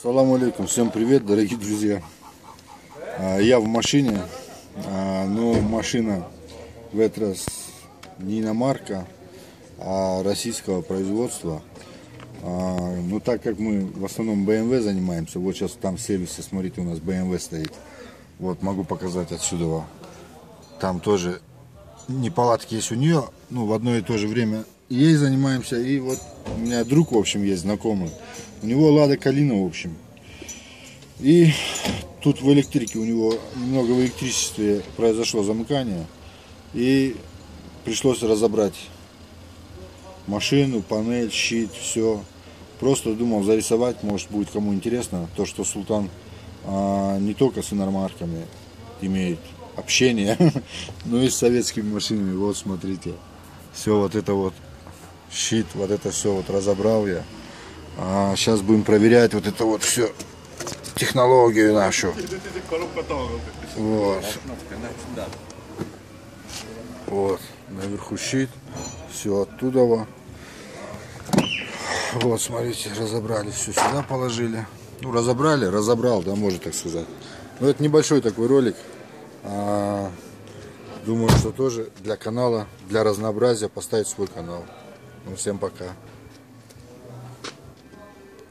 Салам алейкум, всем привет, дорогие друзья. Я в машине, но машина в этот раз не иномарка, а российского производства. Но так как мы в основном BMW занимаемся, вот сейчас там в сервисе, смотрите, у нас BMW стоит. Вот, могу показать отсюда. Там тоже неполадки есть у нее, ну, в одно и то же время ей занимаемся. И вот у меня друг, в общем, есть знакомый. У него Лада Калина, в общем. И тут в электрике у него немного в электричестве произошло замыкание. И пришлось разобрать машину, панель, щит, все. Просто думал зарисовать, может будет кому интересно, то, что Султан не только с иномарками имеет общение, но и с советскими машинами. Вот смотрите, все вот это вот щит, вот это все вот разобрал я. Сейчас будем проверять вот это вот все, технологию нашу. Вот. Вот, наверху щит, все оттуда. Вот, смотрите, разобрали, все сюда положили. Ну, разобрал, да, можно так сказать. Но это небольшой такой ролик. Думаю, что тоже для канала, для разнообразия поставить свой канал. Ну, всем пока.